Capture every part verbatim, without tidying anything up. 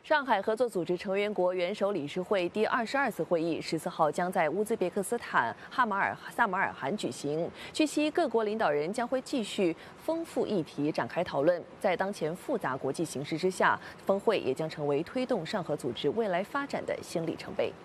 上海合作组织成员国元首理事会第二十二次会议十四号将在乌兹别克斯坦哈马尔萨马尔罕举行。据悉，各国领导人将会继续丰富议题展开讨论。在当前复杂国际形势之下，峰会也将成为推动上合组织未来发展的新里程碑。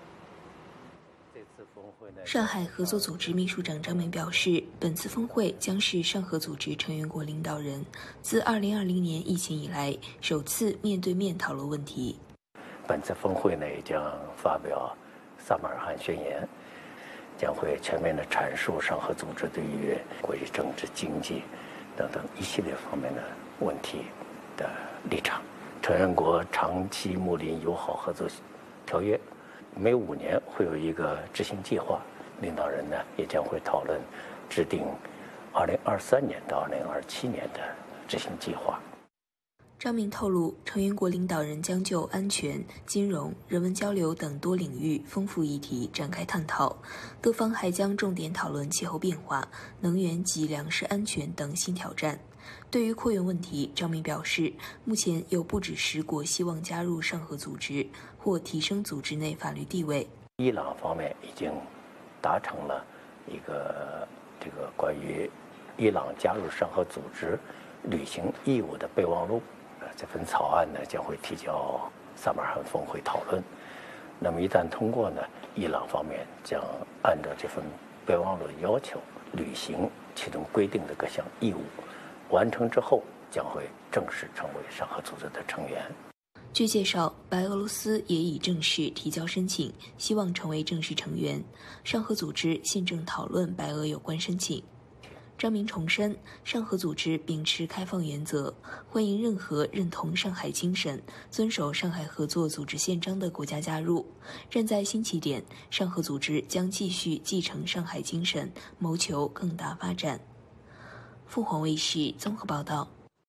上海合作组织秘书长张明表示，本次峰会将是上合组织成员国领导人自二零二零年疫情以来首次面对面讨论问题。 本次峰会呢，也将发表萨马尔罕宣言，将会全面的阐述上合组织对于国际政治、经济等等一系列方面的问题的立场。成员国长期睦邻友好合作条约。 每五年会有一个执行计划，领导人呢也将会讨论制定二零二三年到二零二七年的执行计划。 张明透露，成员国领导人将就安全、金融、人文交流等多领域丰富议题展开探讨，各方还将重点讨论气候变化、能源及粮食安全等新挑战。 对于扩员问题，张明表示，目前有不止十国希望加入上合组织或提升组织内法律地位。 伊朗方面已经达成了一个这个关于伊朗加入上合组织履行义务的备忘录，呃，这份草案呢将会提交萨马尔罕峰会讨论。那么一旦通过呢，伊朗方面将按照这份备忘录的要求履行其中规定的各项义务。 完成之后，将会正式成为上合组织的成员。 据介绍，白俄罗斯也已正式提交申请，希望成为正式成员。上合组织现正讨论白俄有关申请。张明重申，上合组织秉持开放原则，欢迎任何认同上海精神、遵守上海合作组织宪章的国家加入。站在新起点，上合组织将继续继承上海精神，谋求更大发展。凤凰卫视综合报道。